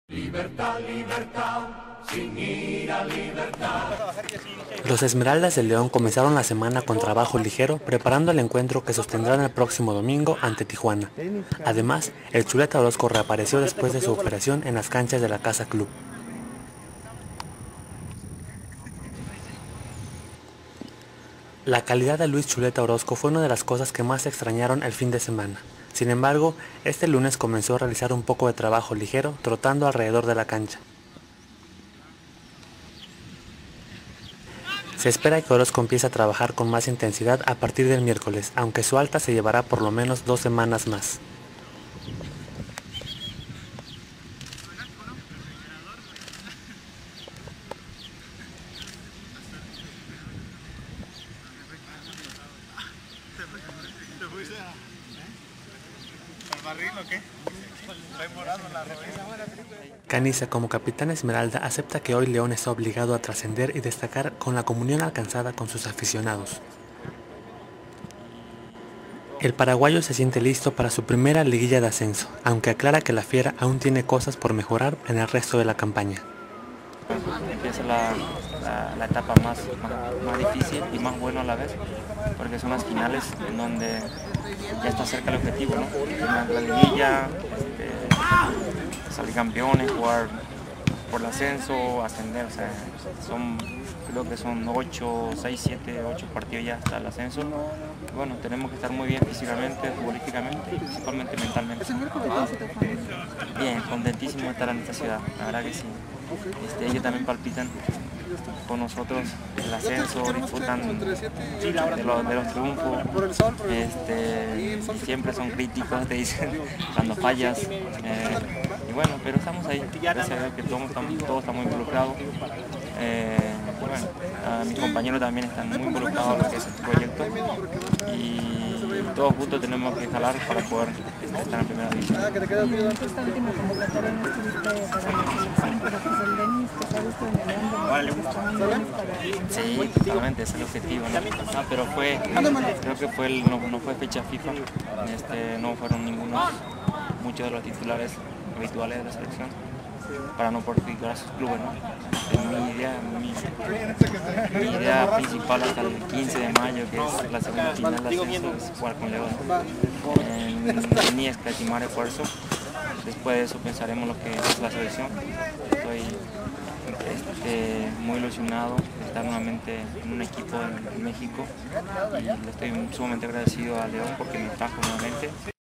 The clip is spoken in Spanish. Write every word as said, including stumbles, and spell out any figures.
Libertad, libertad, sin ir a libertad. Los Esmeraldas de León comenzaron la semana con trabajo ligero, preparando el encuentro que sostendrán el próximo domingo ante Tijuana. Además, el Chuleta Orozco reapareció después de su operación en las canchas de la Casa Club. La calidad de Luis Chuleta Orozco fue una de las cosas que más extrañaron el fin de semana. Sin embargo, este lunes comenzó a realizar un poco de trabajo ligero, trotando alrededor de la cancha. Se espera que Orozco empiece a trabajar con más intensidad a partir del miércoles, aunque su alta se llevará por lo menos dos semanas más. Caniza, como capitán Esmeralda, acepta que hoy León está obligado a trascender y destacar con la comunión alcanzada con sus aficionados. El paraguayo se siente listo para su primera liguilla de ascenso, aunque aclara que la Fiera aún tiene cosas por mejorar en el resto de la campaña. Empieza la, la, la etapa más, más, más difícil y más buena a la vez, porque son las finales en donde ya está cerca el objetivo, ¿no? La liguilla, este, salir campeones, jugar por el ascenso, ascender, o sea, son, creo que son ocho, seis, siete, ocho partidos ya hasta el ascenso. Bueno, tenemos que estar muy bien físicamente, futbolísticamente y principalmente mentalmente. Bien, contentísimo de estar en esta ciudad, la verdad que sí. Este, ellos también palpitan con nosotros el ascenso, disfrutan de, lo, de los triunfos, este, siempre son críticos, te dicen cuando fallas, eh, y bueno, pero estamos ahí, gracias a Dios que todos estamos, todos estamos involucrados, eh, y bueno, a mis compañeros también están muy involucrados en lo que es este proyecto, y todos juntos tenemos que jalar para poder estar en primera división. Esta última convocatoria no estuviste para la selección, pero pues el Denis que se ha visto en el León de Sí, totalmente, ese es el objetivo, ¿no? No, pero fue, creo que fue el, no, no fue fecha FIFA, este, no fueron ninguno, muchos de los titulares habituales de la selección, para no perjudicar a sus clubes, ¿no? Mi idea, mi, mi idea principal hasta el quince de mayo, que es la segunda final de ascenso, es jugar con León. Eh, ni escatimar esfuerzo. Después de eso pensaremos lo que es la selección. Estoy este, muy ilusionado de estar nuevamente en un equipo en, en México y le estoy sumamente agradecido a León porque me trajo nuevamente.